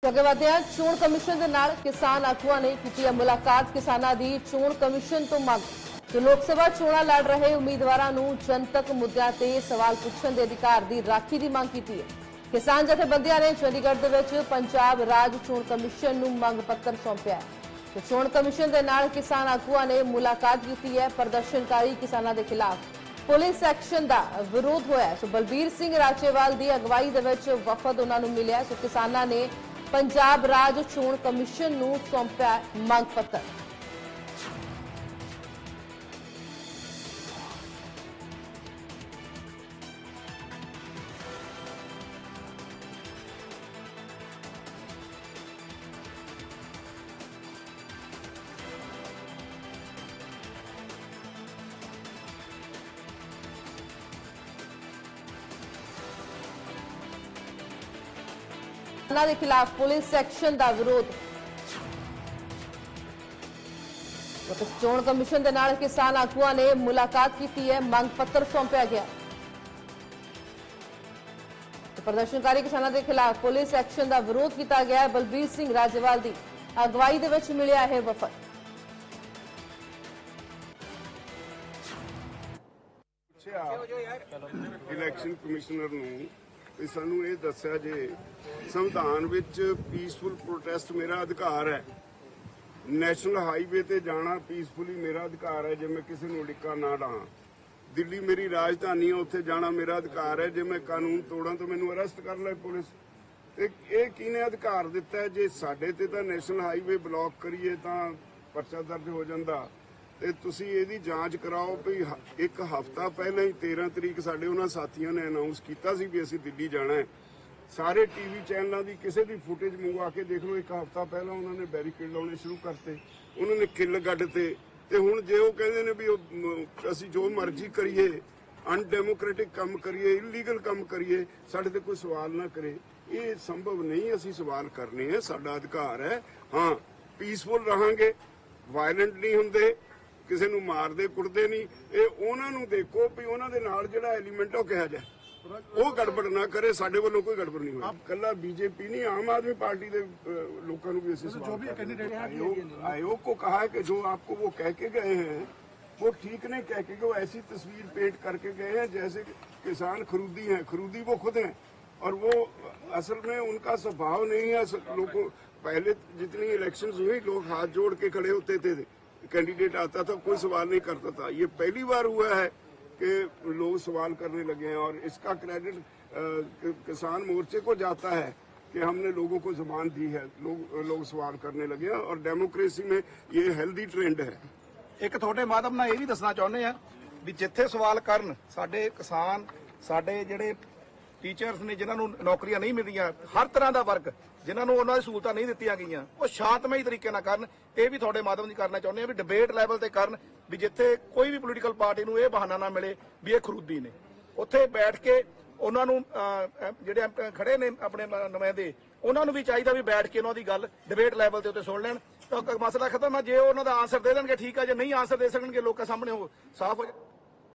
ਅੱਗੇ ਵਧਦੇ ਹਾਂ। ਚੋਣ ਕਮਿਸ਼ਨ ਦੇ ਨਾਲ ਕਿਸਾਨ ਆਗੂਆਂ ਨੇ ਕੀਤੀ ਹੈ ਮੁਲਾਕਾਤ। ਕਿਸਾਨਾਂ ਦੀ ਚੋਣ ਕਮਿਸ਼ਨ ਤੋਂ ਮੰਗ ਜੋ ਲੋਕ ਸਭਾ ਚੋਣਾਂ ਲੜ ਰਹੇ ਉਮੀਦਵਾਰਾਂ ਨੂੰ ਜਨਤਕ ਮੁੱਦਿਆਂ ਤੇ ਸਵਾਲ ਪੁੱਛਣ ਦੇ ਅਧਿਕਾਰ ਦੀ ਰਾਖੀ ਦੀ ਮੰਗ ਕੀਤੀ ਹੈ। ਕਿਸਾਨ ਜਥੇਬੰਦੀਆਂ ਨੇ ਚੰਡੀਗੜ੍ਹ ਦੇ ਵਿੱਚ ਪੰਜਾਬ ਰਾਜ ਚੋਣ ਕਮਿਸ਼ਨ ਨੂੰ ਮੰਗ ਪੱਤਰ ਸੌਂਪਿਆ ਹੈ। ਤੇ ਚੋਣ ਕਮਿਸ਼ਨ ਦੇ ਨਾਲ ਕਿਸਾਨ ਆਗੂਆਂ ਨੇ ਮੁਲਾਕਾਤ ਕੀਤੀ ਹੈ। ਪ੍ਰਦਰਸ਼ਨਕਾਰੀ ਕਿਸਾਨਾਂ ਦੇ ਖਿਲਾਫ ਪੁਲਿਸ ਐਕਸ਼ਨ ਦਾ ਵਿਰੋਧ ਹੋਇਆ। ਸੋ ਬਲਬੀਰ ਸਿੰਘ ਰਾਜੇਵਾਲ ਦੀ ਅਗਵਾਈ ਦੇ ਵਿੱਚ ਵਫਦ ਉਹਨਾਂ ਨੂੰ ਮਿਲਿਆ। ਸੋ ਕਿਸਾਨਾਂ ਨੇ ਪੰਜਾਬ ਰਾਜ ਚੋਣ ਕਮਿਸ਼ਨ ਨੂੰ ਸੌਂਪਿਆ ਮੰਗ ਪੱਤਰ। किसानों के खिलाफ पुलिस एक्शन का विरोध। चोण कमिशन के नाल किसान आगुआं ने मुलाकात की है। मंग पत्र सौंपया गया। प्रदर्शनकारी किसानों के खिलाफ पुलिस एक्शन का विरोध किया गया है। बलबीर सिंह राजेवाल की अगवाई दे विच मिलिया है वफद। इलैक्शन कमिश्नर नूं सानू ये दस्या जे संविधान विच पीसफुल प्रोटेस्ट मेरा अधिकार है। नैशनल हाईवे ते जाना पीसफुली मेरा अधिकार है। जे मैं किसी नूं डिक्का ना डां। दिल्ली मेरी राजधानी है, उत्थे जाना मेरा अधिकार है। जे मैं कानून तोड़ां तो मैनूं अरेस्ट कर ले पुलिस। ते इह किहने अधिकार दिता है? जे साडे ते तां नैशनल हाईवे ब्लॉक करिए तां परचा दर्ज हो जांदा। ਤੇ ਤੁਸੀਂ ਇਹਦੀ ਜਾਂਚ ਕਰਾਓ ਵੀ ਇੱਕ ਹਫ਼ਤਾ ਪਹਿਲਾਂ ਹੀ 13 ਤਰੀਕ ਸਾਡੇ ਉਹਨਾਂ ਸਾਥੀਆਂ ਨੇ ਅਨਾਉਂਸ ਕੀਤਾ ਸੀ ਵੀ ਅਸੀਂ ਦਿੱਲੀ ਜਾਣਾ ਹੈ। ਸਾਰੇ ਟੀਵੀ ਚੈਨਲਾਂ ਦੀ ਕਿਸੇ ਦੀ ਫੁਟੇਜ ਮੰਗਵਾ ਕੇ ਦੇਖ ਲਓ। ਇੱਕ ਹਫ਼ਤਾ ਪਹਿਲਾਂ ਉਹਨਾਂ ਨੇ ਬੈਰੀਕੇਡ ਲਾਉਣੇ ਸ਼ੁਰੂ ਕਰਤੇ। ਉਹਨਾਂ ਨੇ ਕਿੱਲ ਗੱਡ ਤੇ ਹੁਣ ਜੇ ਉਹ ਕਹਿੰਦੇ ਨੇ ਵੀ ਅਸੀਂ ਜੋ ਮਰਜ਼ੀ ਕਰੀਏ, ਅਨਡੈਮੋਕ੍ਰੈਟਿਕ ਕੰਮ ਕਰੀਏ, ਇਲੀਗਲ ਕੰਮ ਕਰੀਏ, ਸਾਡੇ ਤੇ ਕੋਈ ਸਵਾਲ ਨਾ ਕਰੇ, ਇਹ ਸੰਭਵ ਨਹੀਂ। ਅਸੀਂ ਸਵਾਲ ਕਰਨੇ ਹੈ, ਸਾਡਾ ਅਧਿਕਾਰ ਹੈ। ਹਾਂ, ਪੀਸਫੁਲ ਰਹਾਂਗੇ, ਵਾਇਲੈਂਟ ਨਹੀਂ ਹੁੰਦੇ, किसी नूं मारदे कुटदे नहीं। ये उन्होंने देखो भी उन्होंने नाल जिहड़ा एलीमेंट हो कहा जाए वो गड़बड़ ना करे। साडे वालों कोई गड़बड़ नहीं हुई। कल्ला बीजेपी नहीं, आम आदमी पार्टी के लोगों को भी आयोग को कहा है कि जो आपको वो कह के गए हैं वो ठीक नहीं कह के गए। वो ऐसी तस्वीर पेंट करके गए हैं जैसे किसान खरूदी हैं। खरूदी वो खुद हैं और वो असल में उनका स्वभाव नहीं है। लोगों पहले जितनी इलेक्शंस हुई लोग हाथ जोड़ के खड़े होते थे, कैंडिडेट आता था, कोई सवाल नहीं करता था। ये पहली बार हुआ है कि लोग सवाल करने लगे हैं और इसका क्रेडिट किसान मोर्चे को जाता है कि हमने लोगों को जबान दी है। लोग सवाल करने लगे हैं और डेमोक्रेसी में ये हेल्दी ट्रेंड है। एक थोड़े माध्यम नाल ये भी दसना चाहुंदे आ भी जिथे सवाल करन साडे किसान, साडे जिहड़े टीचर्स ने जिन्होंने नौकरियां नहीं मिल रही, हर तरह का वर्ग जिन्होंने उन्होंने सहूलतां नहीं दित्तियां गईयां, वो शांतमई तरीके नाल करन। ये भी थोड़े माध्यम करना चाहुंदे आ भी डिबेट लैवल ते करन भी जिथे कोई भी पोलीटिकल पार्टी नूं ये बहाना ना मिले भी ये खरूदी ने। उत्थे बैठ के उन्होंने जिहड़े खड़े ने अपने नुमाइंदे उन्होंने भी चाहिए भी बैठ के उन्होंने गल डिबेट लैवल ते उत्ते सुन लैण तो मसला खत्म है। जे उन्होंने आंसर दे देणगे ठीक है, जे नहीं आंसर दे सकणगे लोकां सामने हो साफ हो जाए।